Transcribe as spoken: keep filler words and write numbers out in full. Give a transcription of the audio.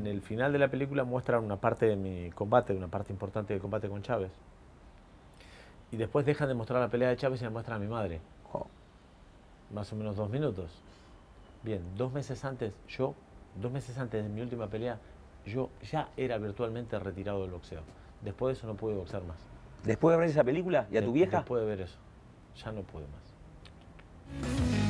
en el final de la película muestran una parte de mi combate, una parte importante del combate con Chávez. Y después dejan de mostrar la pelea de Chávez y me muestran a mi madre. Oh. Más o menos dos minutos. Bien, dos meses antes, yo, dos meses antes de mi última pelea, yo ya era virtualmente retirado del boxeo. Después de eso no pude boxear más. ¿Después de ver esa película? ¿Y a tu De- vieja? Después de ver eso, ya no pude más.